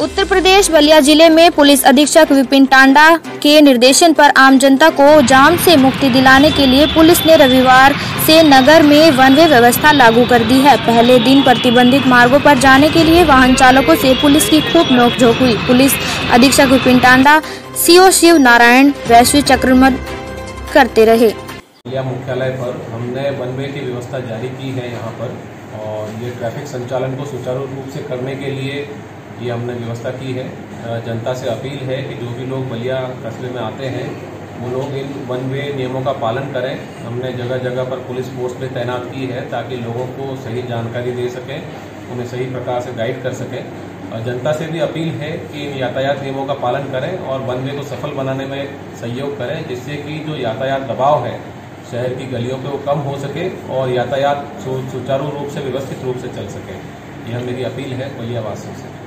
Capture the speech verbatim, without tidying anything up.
उत्तर प्रदेश बलिया जिले में पुलिस अधीक्षक विपिन टांडा के निर्देशन पर आम जनता को जाम से मुक्ति दिलाने के लिए पुलिस ने रविवार से नगर में वन वे व्यवस्था लागू कर दी है। पहले दिन प्रतिबंधित मार्गों पर जाने के लिए वाहन चालकों से पुलिस की खूब नोकझोंक हुई। पुलिस अधीक्षक विपिन टांडा सीओ शिव नारायण वैश्विक चक्रमत करते रहे। मुख्यालय पर हमने वन वे की व्यवस्था जारी की है यहाँ पर, और ये ट्रैफिक संचालन को सुचारू रूप से करने के लिए ये हमने व्यवस्था की है। जनता से अपील है कि जो भी लोग बलिया कस्बे में आते हैं वो लोग इन वन वे नियमों का पालन करें। हमने जगह जगह पर पुलिस फोर्स पे तैनात की है ताकि लोगों को सही जानकारी दे सकें, उन्हें सही प्रकार से गाइड कर सकें। और जनता से भी अपील है कि इन यातायात नियमों का पालन करें और वन वे को सफल बनाने में सहयोग करें, जिससे कि जो यातायात दबाव है शहर की गलियों पे वो कम हो सके और यातायात सुचारू रूप से व्यवस्थित रूप से चल सके। यह मेरी अपील है बलिया वासियों से।